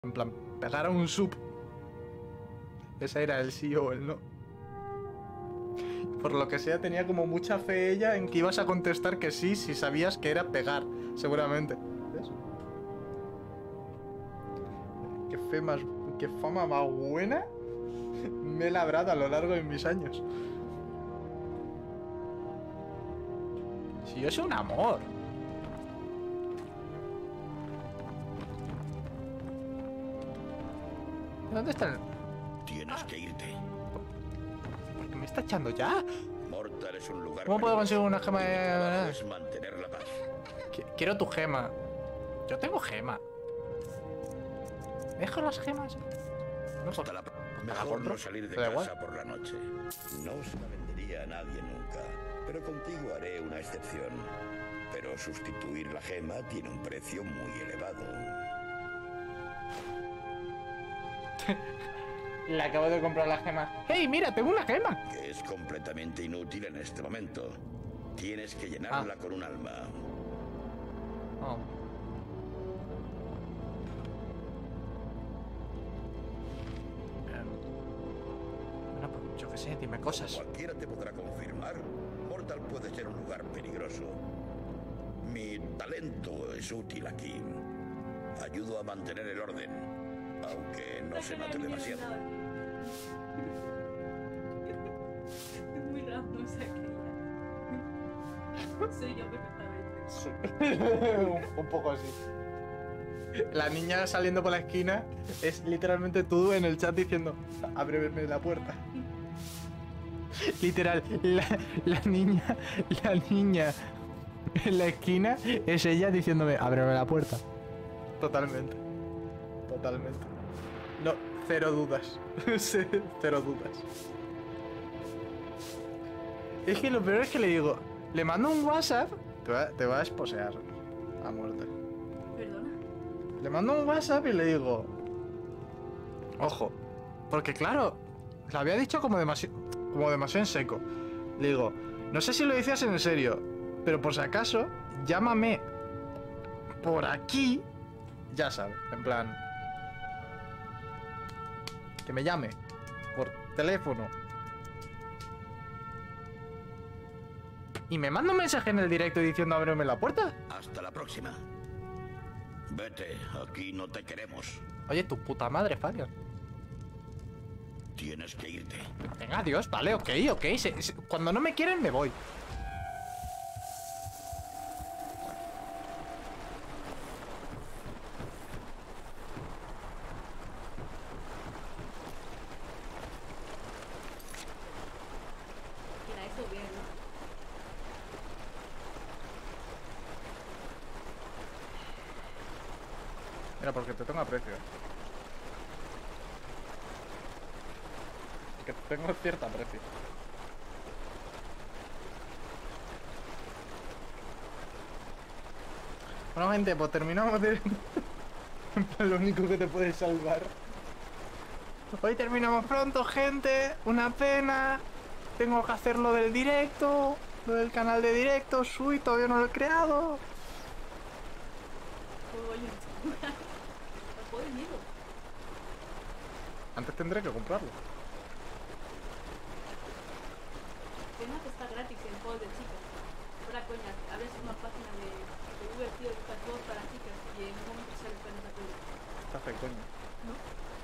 En plan, pegar a un sub. Ese era el sí o el no. Por lo que sea, tenía como mucha fe ella en que ibas a contestar que sí si sabías que era pegar, seguramente. ¿Ves? Qué fama más buena me he labrado a lo largo de mis años. Si yo soy un amor. ¿Dónde está el...? Tienes que irte. ¿Por qué me está echando ya? Mortal es un lugar. ¿Cómo puedo conseguir una gema Mi trabajo de...? es mantener la paz. Quiero tu gema. Yo tengo gema. ¿Me dejo las gemas? No, Hasta la mejor no salir de casa por la noche. No se la vendería a nadie nunca. Pero contigo haré una excepción. Pero sustituir la gema tiene un precio muy elevado. Le acabo de comprar la gema. ¡Hey, mira, tengo una gema! Que es completamente inútil en este momento. Tienes que llenarla con un alma. Oh. Bueno, pues yo qué sé, dime cosas. Cualquiera te podrá confirmar. Mortal puede ser un lugar peligroso. Mi talento es útil aquí. Ayudo a mantener el orden, aunque no se note demasiado. Es muy Ramos aquella. Soy yo perfectamente. Un poco así. La niña saliendo por la esquina es literalmente tú en el chat diciendo: ábreme la puerta. Literal, la niña en la esquina es ella diciéndome: ábreme la puerta. Totalmente. Totalmente. No, cero dudas. Cero dudas. Es que lo peor es que le digo, le mando un WhatsApp, te va a esposear a muerte. Perdona. Le mando un WhatsApp y le digo, ojo, porque claro, lo había dicho como demasiado en seco. Le digo, no sé si lo decías en serio, pero por si acaso, llámame por aquí, ya sabes, en plan, que me llame por teléfono. Y me manda un mensaje en el directo diciendo: ábreme la puerta. Hasta la próxima. Vete, aquí no te queremos. Oye, tu puta madre, Farion. Tienes que irte. Venga, adiós, vale, ok. Cuando no me quieren, me voy. Mira, eso bien, ¿no? Mira, porque te tengo aprecio. Que tengo cierto aprecio. Bueno, gente, pues terminamos de... lo único que te puede salvar. Hoy terminamos pronto, gente. Una pena. Tengo que hacer lo del directo. Lo del canal de directo. Uy, todavía no lo he creado. Joder, miedo. Antes tendré que comprarlo. Pena que está gratis en juegos de chicas. Fuera coña, abres una página de divertido y buscas juegos para chicas y en un momento sale con esa tuya. Está fe, coño. ¿No?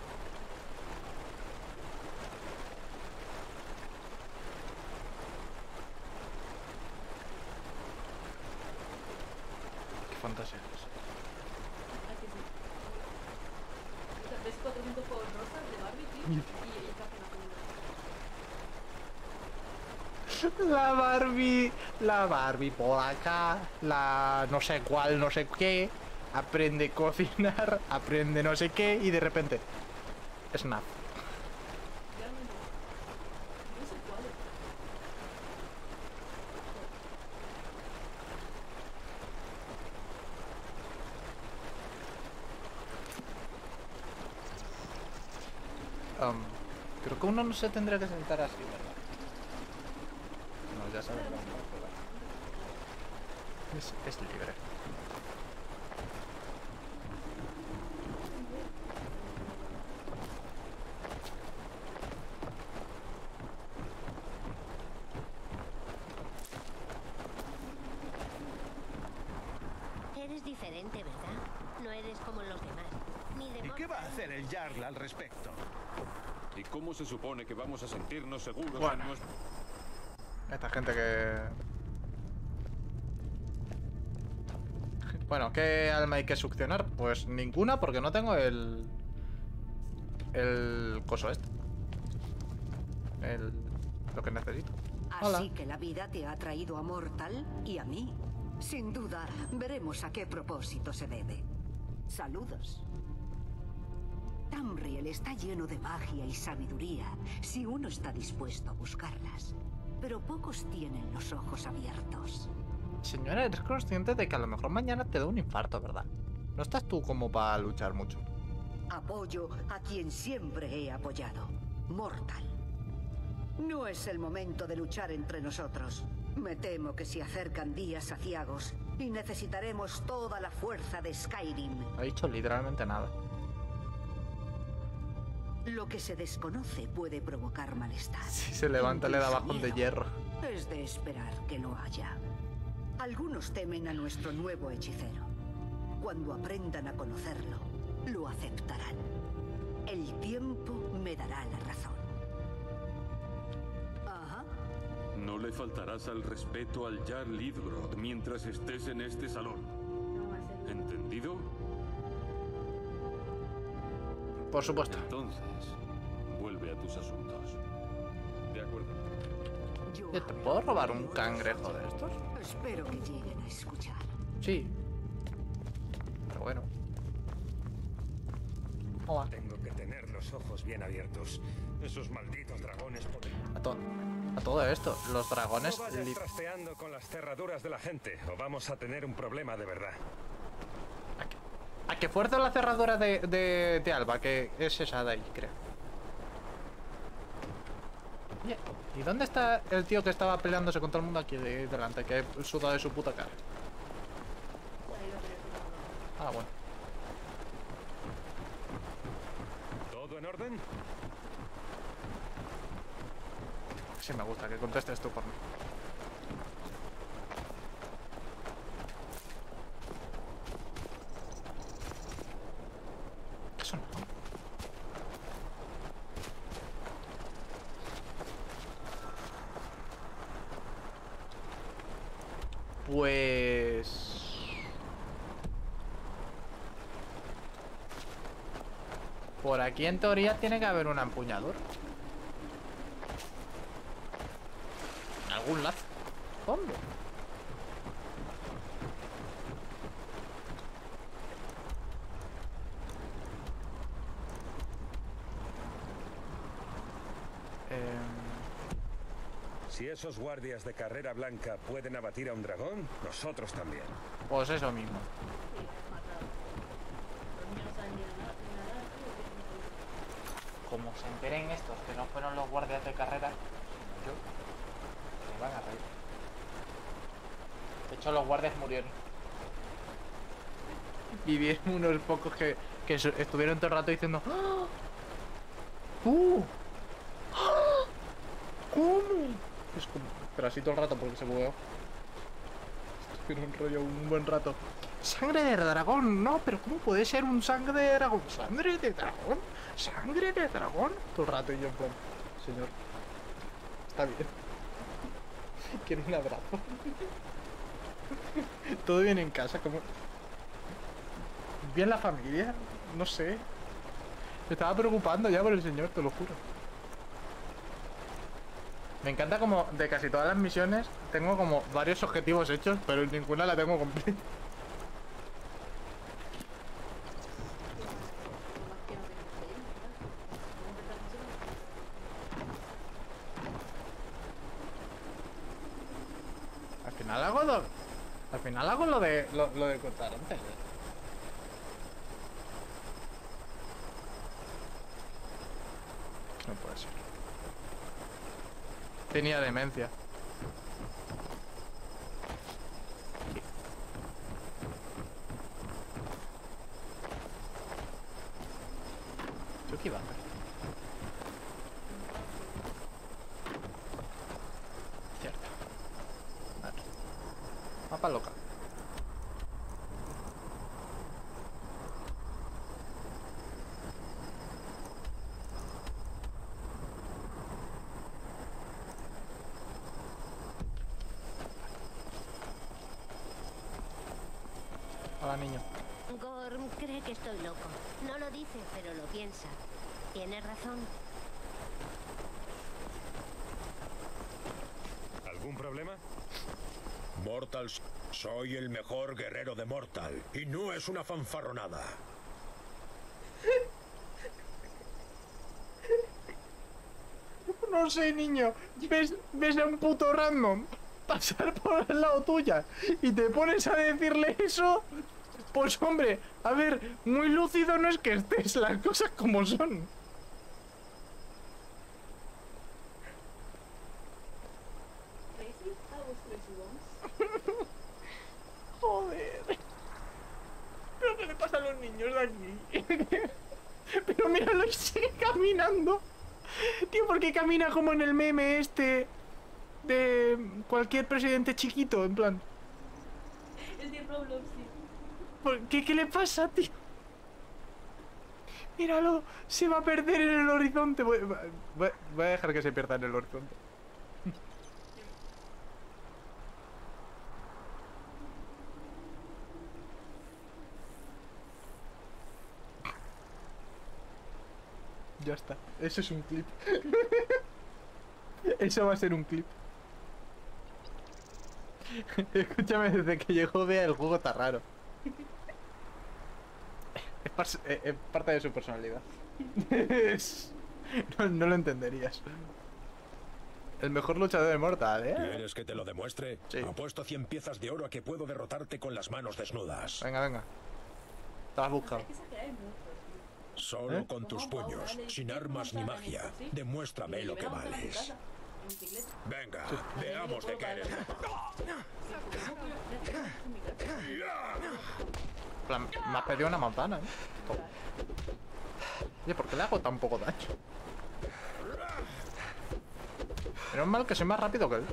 Qué fantasía es. Aquí sí. O sea, ves 400 juegos rosas de Barbie, tío, y te hacen la comida. La Barbie por acá, la no sé cuál, no sé qué, aprende a cocinar, aprende no sé qué y de repente, snap. Ya no sé cuál es. Creo que uno no se tendría que sentar así, ¿verdad? No, ya sabes, es libre. diferente, ¿verdad? No eres como los demás. Ni de ¿Y qué va a hacer el Jarl al respecto? ¿Y cómo se supone que vamos a sentirnos seguros Bueno. en nuestro... Esta gente que... Bueno, ¿qué alma hay que succionar? Pues ninguna, porque no tengo el coso este. Lo que necesito. Hola. Así que la vida te ha traído a Mortal y a mí. Sin duda, veremos a qué propósito se debe. Saludos. Tamriel está lleno de magia y sabiduría, si uno está dispuesto a buscarlas. Pero pocos tienen los ojos abiertos. Señora, eres consciente de que a lo mejor mañana te da un infarto, ¿verdad? No estás tú como para luchar mucho. Apoyo a quien siempre he apoyado. Mortal. No es el momento de luchar entre nosotros. Me temo que se acercan días aciagos y necesitaremos toda la fuerza de Skyrim. No ha dicho literalmente nada. Lo que se desconoce puede provocar malestar. Si se levanta le da Incluso bajón de miedo. hierro. Es de esperar que lo haya. Algunos temen a nuestro nuevo hechicero. Cuando aprendan a conocerlo, lo aceptarán. El tiempo me dará la razón. Ajá. No le faltarás al respeto al Jarl Lidgrod mientras estés en este salón. No va a ser. ¿Entendido? Por supuesto. Entonces, vuelve a tus asuntos. De acuerdo. Yo ¿Te puedo robar un cangrejo de estos? espero que lleguen a escuchar. Sí. Pero bueno. Hola. Tengo que tener los ojos bien abiertos. Esos malditos dragones A todo esto, los dragones... No vayas trasteando con las cerraduras de la gente o vamos a tener un problema de verdad. A que fuerza la cerradura de Alba, que es esa de ahí, creo. Oye, ¿y dónde está el tío que estaba peleándose con todo el mundo aquí delante? Que he sudado de su puta cara. Ah, bueno. ¿Todo en orden? Sí me gusta que contestes tú por mí. ¿Qué son? Pues... Por aquí en teoría tiene que haber una empuñadura. ¿Algún lazo? ¿Dónde? Si esos guardias de carrera blanca pueden abatir a un dragón, nosotros también. Pues eso mismo. Sí, has matado. Los niños no saben ni nadar, tío, que no Como se enteren estos que no fueron los guardias de carrera, sino yo, me van a reír. De hecho, los guardias murieron. Vivieron unos pocos que estuvieron todo el rato diciendo ¡Ah! ¡Ah! ¿Cómo? Es como... Pero así todo el rato porque se bugueó. Estuvieron rollo un buen rato. ¡Sangre de dragón! No, pero ¿cómo puede ser un sangre de dragón? ¿Sangre de dragón? ¿Sangre de dragón? Todo el rato y yo en plan... Señor, está bien. Quiero un abrazo. ¿Todo bien en casa? ¿Cómo? ¿Bien la familia? No sé. Me estaba preocupando ya por el señor, te lo juro. Me encanta como de casi todas las misiones tengo como varios objetivos hechos, pero ninguna la tengo completa. Al final hago lo de contar antes. No puede ser. Tenía demencia. Aquí. ¿Yo qué iba a hacer? Cierto. Vale. Mapa local. niño. Gorm cree que estoy loco. No lo dice, pero lo piensa. Tiene razón. ¿Algún problema? Mortal, soy el mejor guerrero de Mortal. Y no es una fanfarronada. No sé, niño. Ves a un puto random pasar por el lado tuya y te pones a decirle eso. Pues hombre, a ver, muy lúcido no es que estés, las cosas como son. Crazy? That was crazy once. Joder. ¿Pero qué le pasa a los niños de aquí? Pero míralo y sigue caminando. Tío, ¿por qué camina como en el meme este de cualquier presidente chiquito? En plan, El de Roblox, sí. ¿qué le pasa, tío? Míralo, se va a perder en el horizonte. Voy a dejar que se pierda en el horizonte. Ya está, eso es un clip. Eso va a ser un clip. Escúchame, desde que llegó Bea el juego está raro. Es parte de su personalidad. No lo entenderías. El mejor luchador de Mortal, ¿eh? ¿Quieres que te lo demuestre? Sí. Apuesto 100 piezas de oro a que puedo derrotarte con las manos desnudas. Venga. Te has buscado. Hay que sacar el monstruo, tío. Solo ¿Eh? con tus puños, sin armas ni magia. Demuéstrame lo que vales. Venga, veamos de qué eres capaz. Me has pedido una manzana, ¿eh? Toma. Oye, ¿por qué le hago tan poco daño? Menos mal que soy más rápido que él.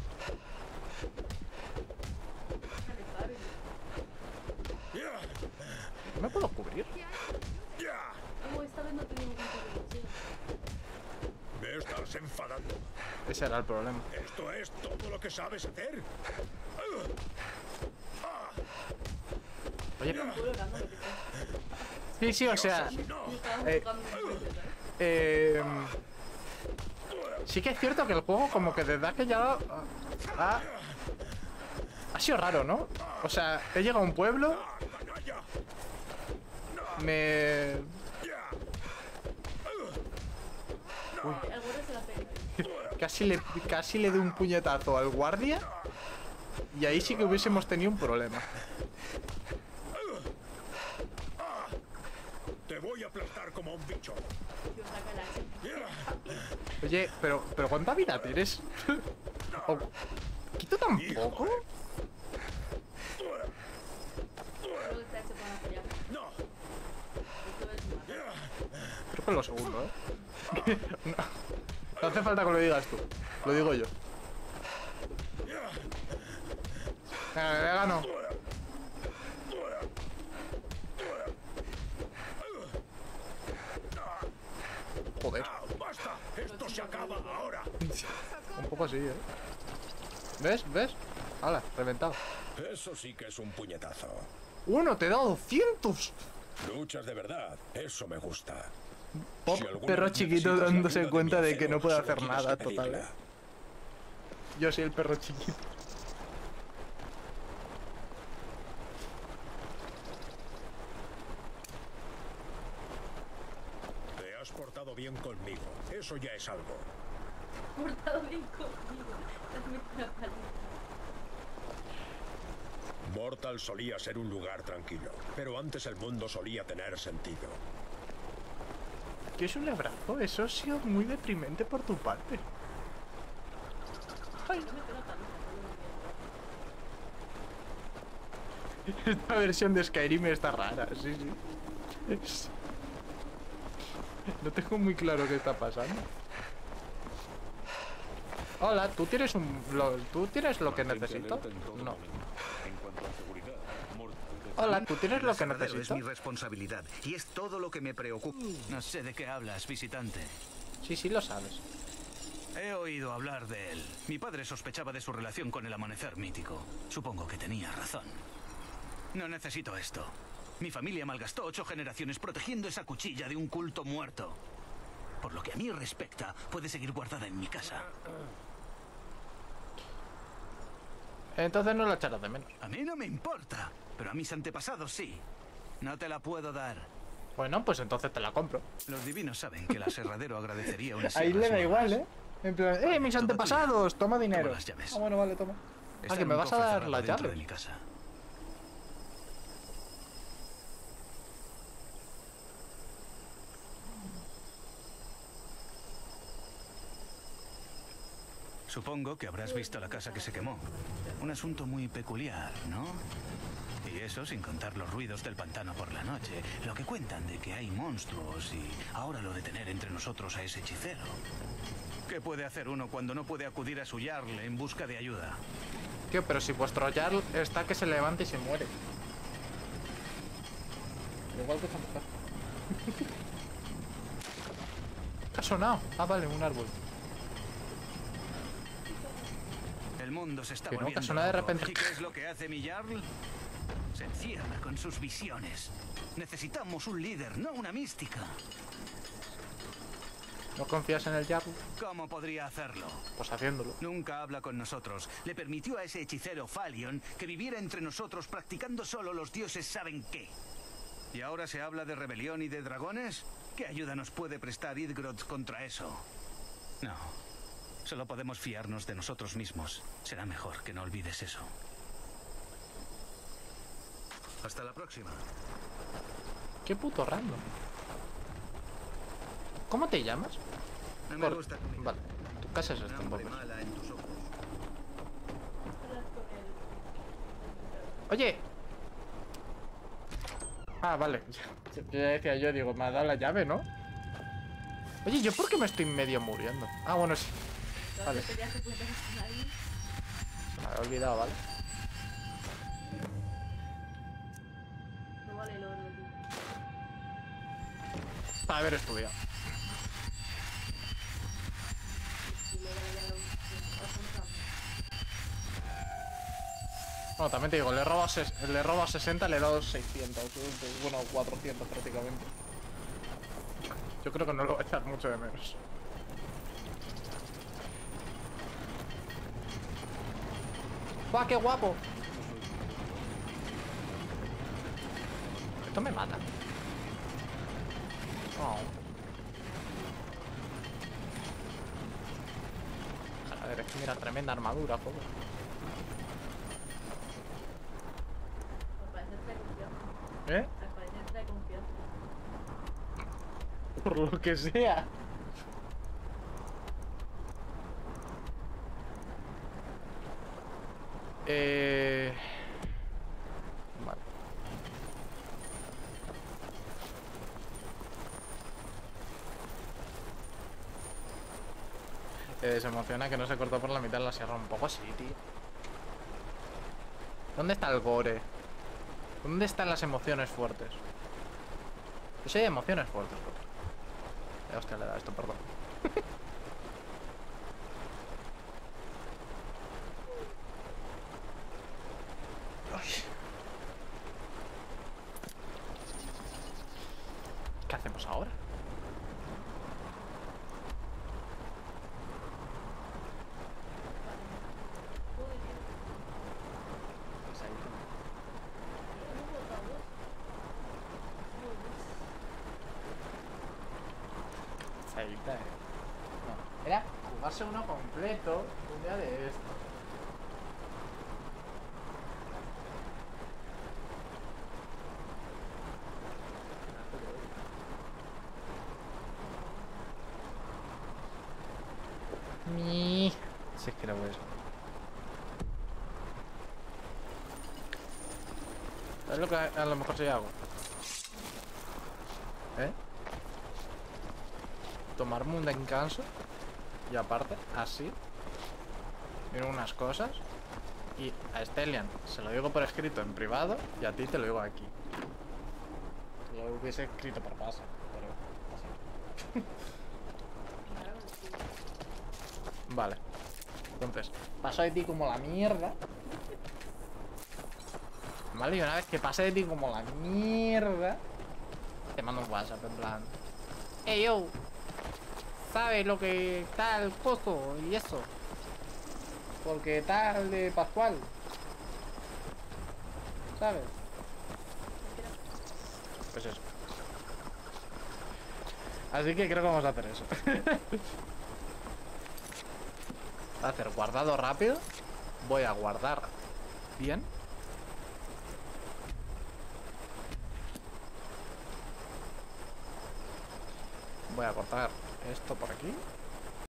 ¿No me puedo cubrir? No, esta vez no tenemos un Me estás enfadando. Ese era el problema. ¿Esto es todo lo que sabes hacer? Oye. Sí, o sea... sí que es cierto que el juego como que desde que ya... Ha sido raro, ¿no? O sea, he llegado a un pueblo... Casi le doy un puñetazo al guardia. Y ahí sí que hubiésemos tenido un problema. Te voy a aplastar como un bicho. Oye, pero ¿cuánta vida tienes? Oh, ¿quito tan poco? No. Creo que es lo segundo, ¿eh? No hace falta que lo digas tú. Lo digo yo. Venga, que gano. Joder. ¡Basta! ¡Esto se acaba ahora! Un poco así, ¿eh? ¿Ves? ¡Hala! Reventado. Eso sí que es un puñetazo. ¡Uno! ¡Te he dado 200! Luchas de verdad. Eso me gusta. Pop, Si alguna perro vez chiquito necesitas la dándose ayuda de cuenta mi de que no acero, puede solo hacer tienes nada, que total. pedirla. Yo soy el perro chiquito. Te has portado bien conmigo. Eso ya es algo. Portado bien conmigo. Dame una paleta. Mortal solía ser un lugar tranquilo, pero antes el mundo solía tener sentido. ¿Qué es un abrazo? Eso ha sido muy deprimente por tu parte. Ay. Esta versión de Skyrim está rara, sí. No tengo muy claro qué está pasando. Hola, ¿tú tienes ¿tú tienes lo que necesito? No. Hola, ¿tú tienes lo que Es necesito? mi responsabilidad y es todo lo que me preocupa. No sé de qué hablas, visitante. Sí, lo sabes. He oído hablar de él. Mi padre sospechaba de su relación con el amanecer mítico. Supongo que tenía razón. No necesito esto. Mi familia malgastó 8 generaciones protegiendo esa cuchilla de un culto muerto. Por lo que a mí respecta, puede seguir guardada en mi casa. Entonces no la echarás de menos. A mí no me importa, pero a mis antepasados sí. No te la puedo dar. Bueno, pues entonces te la compro. Los divinos saben que el aserradero agradecería una Ahí le da igual, ¿eh? En plan, mis Toma antepasados, toma dinero. Toma las llaves. Ah, bueno, vale, toma. Está que en me un vas a cofre dar cerrado las dentro de llaves. mi casa. Supongo que habrás visto la casa que se quemó. Un asunto muy peculiar, ¿no? Y eso sin contar los ruidos del pantano por la noche. Lo que cuentan de que hay monstruos y ahora lo de tener entre nosotros a ese hechicero. ¿Qué puede hacer uno cuando no puede acudir a su Jarl en busca de ayuda? Tío, pero si vuestro Jarl está que se levanta y se muere. Igual que esta mujer. ¿Qué ha sonado? Ah, vale, un árbol. El mundo se está Que no, volviendo que suena de loco. repente. ¿Y qué es lo que hace mi Jarl? Se encierra con sus visiones. Necesitamos un líder, no una mística. ¿No confías en el Jarl? ¿Cómo podría hacerlo? Pues haciéndolo. Nunca habla con nosotros. Le permitió a ese hechicero Falion que viviera entre nosotros practicando solo los dioses saben qué. ¿Y ahora se habla de rebelión y de dragones? ¿Qué ayuda nos puede prestar Idgroth contra eso? No. Solo podemos fiarnos de nosotros mismos. Será mejor que no olvides eso. Hasta la próxima. Qué puto random. ¿Cómo te llamas? No me gusta tu mirada. Vale, tu casa es esta Hambre entonces. mala en tus ojos. Oye. Ah, vale. Ya decía yo, digo, me ha dado la llave, ¿no? Oye, ¿yo por qué me estoy medio muriendo? Ah, bueno, sí. Vale. Entonces ya se puede estar ahí. Se me había olvidado, ¿vale? No vale el oro, tío. Para haber estudiado. Y luego ya lo compramos. Bueno, también te digo, le he robado 60, le he dado 600. Bueno, 400 prácticamente. Yo creo que no lo voy a echar mucho de menos. ¡Buah, qué guapo! Esto me mata. Oh. Joder, es que mira, tremenda armadura, joder. Al parecer trae confianza. ¿Eh? Al parecer trae confianza. Por lo que sea. Vale. Se emociona que no se cortó por la mitad de la sierra. Un poco así, tío. ¿Dónde está el gore? ¿Dónde están las emociones fuertes? Yo sé de emociones fuertes, joder. Hostia, le da esto, perdón. ¿Qué hacemos ahora? Salita, no, era jugarse uno completo un día de esto. Si es que era bueno. ¿Sabes lo que a lo mejor sí hago? Tomarme un descanso. Y aparte, así. Miro unas cosas. Y a Stelian se lo digo por escrito en privado. Y a ti te lo digo aquí. Lo hubiese escrito por paso. Pero así. Vale. Entonces, paso de ti como la mierda. Vale, y una vez que pase de ti como la mierda, te mando un WhatsApp en plan: hey yo, ¿sabes lo que tal costo y eso? Porque tal de Pascual, ¿sabes? Pues eso. Así que creo que vamos a hacer eso. Voy a hacer guardado rápido. Voy a guardar bien. Voy a cortar esto por aquí.